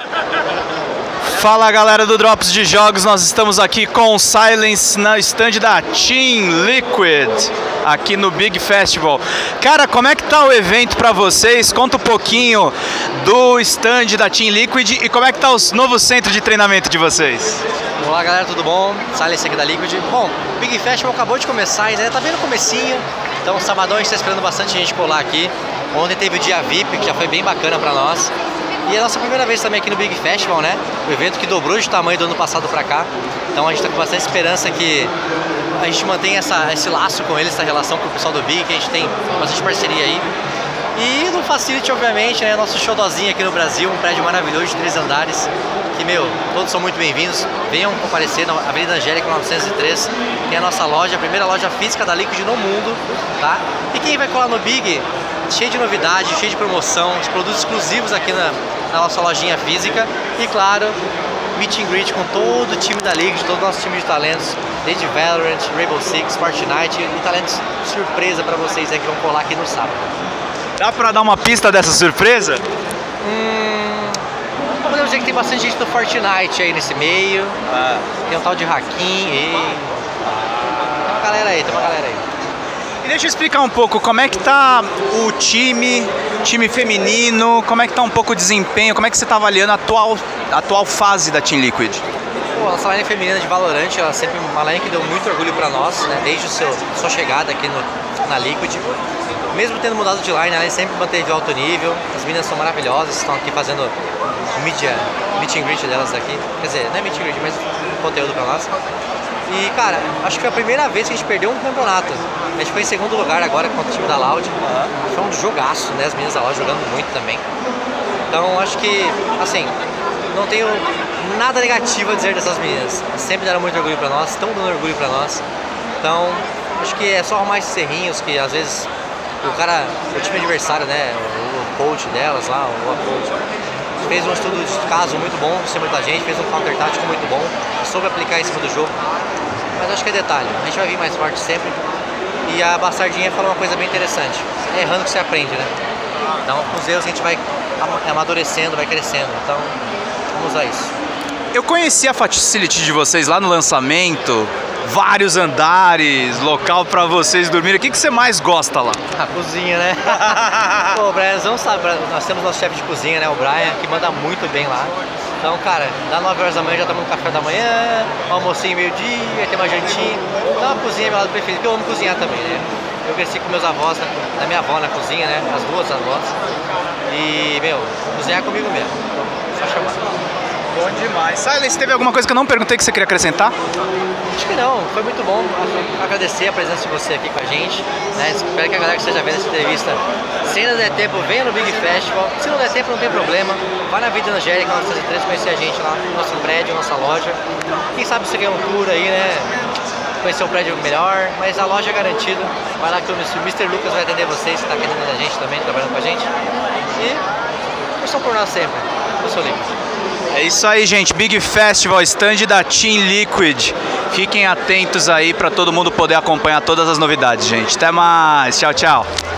Fala galera do Drops de Jogos, nós estamos aqui com o Silence na stand da Team Liquid, aqui no Big Festival. Cara, como é que tá o evento pra vocês? Conta um pouquinho do stand da Team Liquid e como é que tá o novo centro de treinamento de vocês. Olá galera, tudo bom? Silence aqui da Liquid. Bom, o Big Festival acabou de começar, ainda tá bem no comecinho, então sabadão a gente tá esperando bastante gente colar aqui. Ontem teve o dia VIP, que já foi bem bacana pra nós. E é a nossa primeira vez também aqui no Big Festival, né? O evento que dobrou de tamanho do ano passado pra cá. Então a gente tá com bastante esperança que a gente mantenha esse laço com eles, essa relação com o pessoal do Big, que a gente tem bastante parceria aí. E no Facility, obviamente, né? Nosso showdozinho aqui no Brasil, um prédio maravilhoso de 3 andares. Que, meu, todos são muito bem-vindos. Venham comparecer na Avenida Angélica 903. Tem a nossa loja, a primeira loja física da Liquid no mundo, tá? E quem vai colar no Big, cheio de novidade, cheio de promoção, de produtos exclusivos aqui na nossa lojinha física. E, claro, meet and greet com todo o time da Liquid, todo o nosso time de talentos, desde Valorant, Rainbow Six, Fortnite e talentos surpresa pra vocês aí que vão colar aqui no sábado. Dá pra dar uma pista dessa surpresa? Podemos dizer que tem bastante gente do Fortnite aí nesse meio. Tem um tal de Hakim e... Tem uma galera aí, E deixa eu explicar um pouco como é que tá o time feminino, como é que tá um pouco o desempenho, como é que você tá avaliando a atual fase da Team Liquid? Pô, a nossa line feminina de Valorant, ela é sempre uma line que deu muito orgulho pra nós, né? Desde sua chegada aqui na Liquid. Mesmo tendo mudado de line, ela sempre manteve alto nível. As meninas são maravilhosas, estão aqui fazendo meet and greet delas aqui. Quer dizer, não é meet and greet, mas conteúdo pra nós. E, cara, acho que foi a primeira vez que a gente perdeu um campeonato. A gente foi em segundo lugar agora contra o time da Loud. Foi um jogaço, né? As meninas da Loud jogando muito também. Então, acho que, assim, não tenho nada negativo a dizer dessas meninas. Sempre deram muito orgulho pra nós, estão dando orgulho pra nós. Então, acho que é só arrumar esses serrinhos que, às vezes, o time adversário, né? O coach delas lá, o coach, fez um estudo de caso muito bom em cima da gente, fez um counter tático muito bom, soube aplicar em cima do jogo. Mas acho que é detalhe, a gente vai vir mais forte sempre. E a Bastardinha falou uma coisa bem interessante: é errando que você aprende, né? Então, com os erros a gente vai amadurecendo, vai crescendo. Então, vamos usar isso. Eu conheci a Facility de vocês lá no lançamento, vários andares, local pra vocês dormirem. O que você mais gosta lá? A cozinha, né? Pô, o Brianzão sabe, nós temos nosso chefe de cozinha, né? O Brian, que manda muito bem lá. Então, cara, dá 9 horas da manhã, já tomamos café da manhã, almocinho meio-dia, tem uma jantinha. Então a cozinha é meu lado preferido, porque eu amo cozinhar também, né? Eu cresci com meus avós, da minha avó na cozinha, né? As duas avós. E, meu, cozinhar é comigo mesmo. Só chamar. Bom demais. Silence, teve alguma coisa que eu não perguntei que você queria acrescentar? Acho que não, foi muito bom agradecer a presença de você aqui com a gente, né? Espero que a galera que esteja vendo essa entrevista, se ainda der tempo, venha no Big Festival. Se não der tempo, não tem problema, vá na Avenida Angélica 903 conhecer a gente lá no nosso prédio, nossa loja. Quem sabe você ganha um tour aí, né? Conhecer um prédio melhor, mas a loja é garantida. Vai lá que o Mr. Lucas vai atender vocês, que está atendendo a gente também, trabalhando com a gente. E torçam por nós sempre. Eu sou o Liquid. É isso aí, gente. Big Festival, stand da Team Liquid. Fiquem atentos aí para todo mundo poder acompanhar todas as novidades, gente. Até mais. Tchau, tchau.